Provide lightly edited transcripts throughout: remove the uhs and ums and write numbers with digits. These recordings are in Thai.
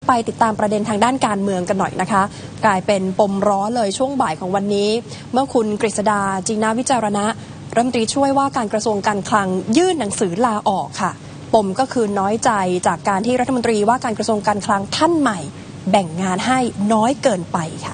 ไปติดตามประเด็นทางด้านการเมืองกันหน่อยนะคะกลายเป็นปมร้อนเลยช่วงบ่ายของวันนี้เมื่อคุณกฤษดาจีนาวิจารณะรัฐมนตรีช่วยว่าการกระทรวงการคลังยื่นหนังสือลาออกค่ะปมก็คือน้อยใจจากการที่รัฐมนตรีว่าการกระทรวงการคลังท่านใหม่แบ่งงานให้น้อยเกินไปค่ะ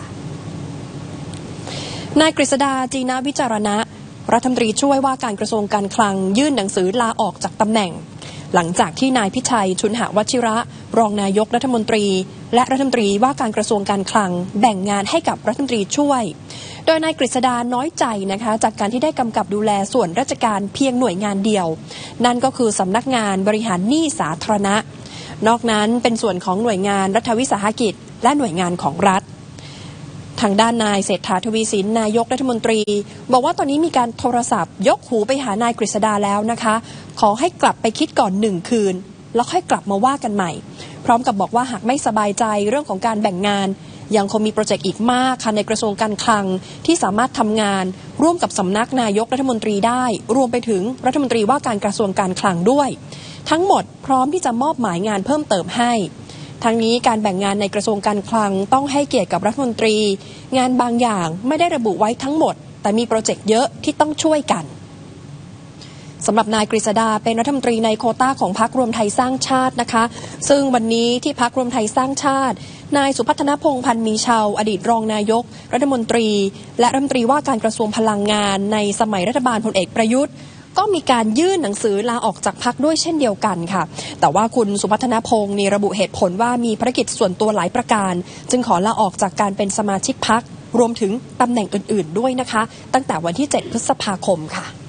นายกฤษดาจีนาวิจารณะรัฐมนตรีช่วยว่าการกระทรวงการคลังยื่นหนังสือลาออกจากตำแหน่งหลังจากที่นายพิชัยชุนหวชิระรองนายกรัฐมนตรีและรัฐมนตรีว่าการกระทรวงการคลังแบ่งงานให้กับรัฐมนตรีช่วยโดยนายกฤษดาน้อยใจนะคะจากการที่ได้กำกับดูแลส่วนราชการเพียงหน่วยงานเดียวนั่นก็คือสำนักงานบริหารหนี้สาธารณะนอกนั้นเป็นส่วนของหน่วยงานรัฐวิสาหกิจและหน่วยงานของรัฐทางด้านนายเศรษฐาทวีสินนายกรัฐมนตรีบอกว่าตอนนี้มีการโทรศัพท์ยกหูไปหานายกฤษดาแล้วนะคะขอให้กลับไปคิดก่อน1 คืนแล้วค่อยกลับมาว่ากันใหม่พร้อมกับบอกว่าหากไม่สบายใจเรื่องของการแบ่งงานยังคงมีโปรเจกต์อีกมากค่ะในกระทรวงการคลังที่สามารถทำงานร่วมกับสำนักนายกรัฐมนตรีได้รวมไปถึงรัฐมนตรีว่าการกระทรวงการคลังด้วยทั้งหมดพร้อมที่จะมอบหมายงานเพิ่มเติมให้ทั้งนี้การแบ่งงานในกระทรวงการคลังต้องให้เกียรติกับรัฐมนตรีงานบางอย่างไม่ได้ระบุไว้ทั้งหมดแต่มีโปรเจกต์เยอะที่ต้องช่วยกันสำหรับนายกฤษดาเป็นรัฐมนตรีในโควต้าของพรรครวมไทยสร้างชาตินะคะซึ่งวันนี้ที่พรรครวมไทยสร้างชาตินายสุพัฒนพงษ์พันธ์มีชาวอดีตรองนายกรัฐมนตรีและรัฐมนตรีว่าการกระทรวงพลังงานในสมัยรัฐบาลพลเอกประยุทธ์ก็มีการยื่นหนังสือลาออกจากพรรคด้วยเช่นเดียวกันค่ะแต่ว่าคุณสุพัฒนพงษ์ระบุเหตุผลว่ามีภารกิจส่วนตัวหลายประการจึงขอลาออกจากการเป็นสมาชิกพรรครวมถึงตำแหน่งอื่นๆด้วยนะคะตั้งแต่วันที่7 พฤษภาคมค่ะ